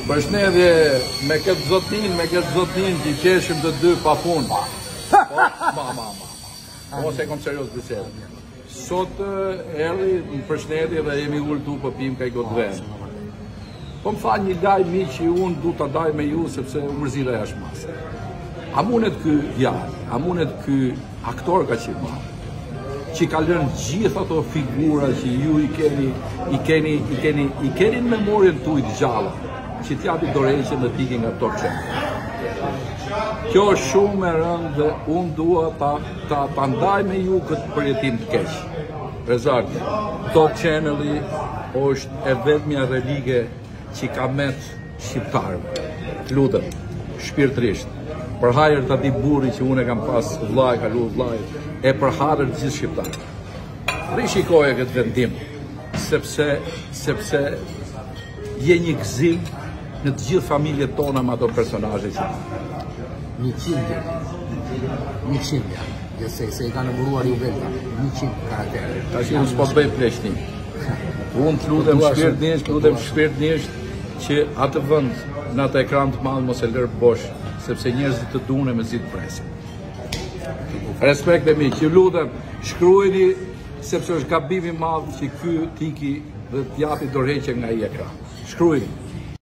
Përshëndetje me këtë zotin që qeshim të dy pa punë. Mos e kom serios bisedë. Sot erdhi në përshëndetje dhe jemi ullë tu për pim kaj këtë vend. Po më tha një laj mi që unë du të daj me ju sepse mërzira e është masë. A munet kë djarë, a munet kë aktor ka që marë, që ka lënë gjithë ato figura që ju i keni në memorien tuaj të gjalla, që t'japi dorëheqjen dhe tiki nga Top Channel. Kjo është shumë e rëndë dhe unë dua ta ndaj me ju këtë përjetim të keq. Rezarti, Top Channel-i është e vetmja relige që ka met shqiptarëve. Lutem, shpirtërisht, për hajër të ati burri që unë e kam pas vllaj, kalu vllaj, e për hajër të gjithë shqiptarë. Rishikoje këtë vendim, sepse je një gëzim në të gjithë familjet tona me ato personazhe që 100 se i ka nëmëruar ju veta 100 karaktere. Ta që unë s'po bëj pleshtin. Unë të lutem shpirtërisht që atë vend në atë ekran të madh mos e lërë bosh, sepse njerëzit të dune me zi të presin. Respekt e mi, që lutem, shkruajini sepse është gabim i madh që ky tiki dhe t'japi dorëheqje nga ai ekran. Shkruajini.